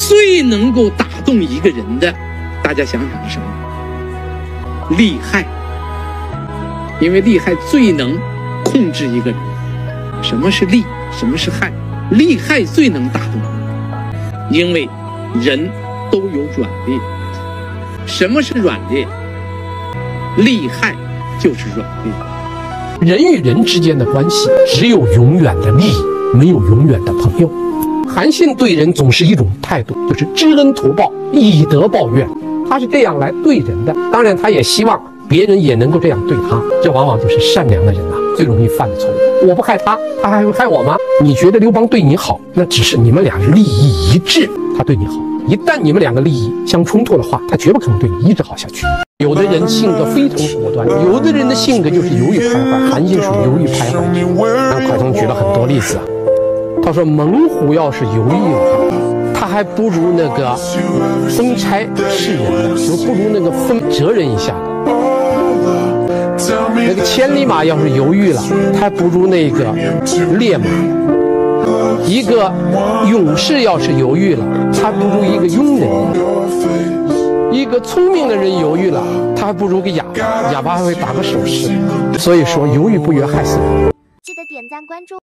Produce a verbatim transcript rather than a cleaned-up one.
最能够打动一个人的，大家想想是什么？利害。因为利害最能控制一个人。什么是利？什么是害？利害最能打动人，因为人都有软肋。什么是软肋？利害就是软肋。 人与人之间的关系，只有永远的利益，没有永远的朋友。韩信对人总是一种态度，就是知恩图报，以德报怨，他是这样来对人的。当然，他也希望别人也能够这样对他，这往往就是善良的人啊最容易犯的错误。我不害他，他还会害我吗？你觉得刘邦对你好，那只是你们俩利益一致，他对你好。一旦你们两个利益相冲突的话，他绝不可能对你一直好下去。有的人性格非常果断，有的人的性格就是犹豫徘徊。韩信属于犹豫徘徊。那蒯通举了很多例子啊，他说猛虎要是犹豫了，他还不如那个风差是人的，就不如那个风折人一下的。那个千里马要是犹豫了，他还不如那个烈马。一个勇士要是犹豫了，他不如一个庸人。一个聪明的人犹豫了，他还不如个哑巴，哑巴还会打个手势。所以说，犹豫不决害死人。 记得点赞关注。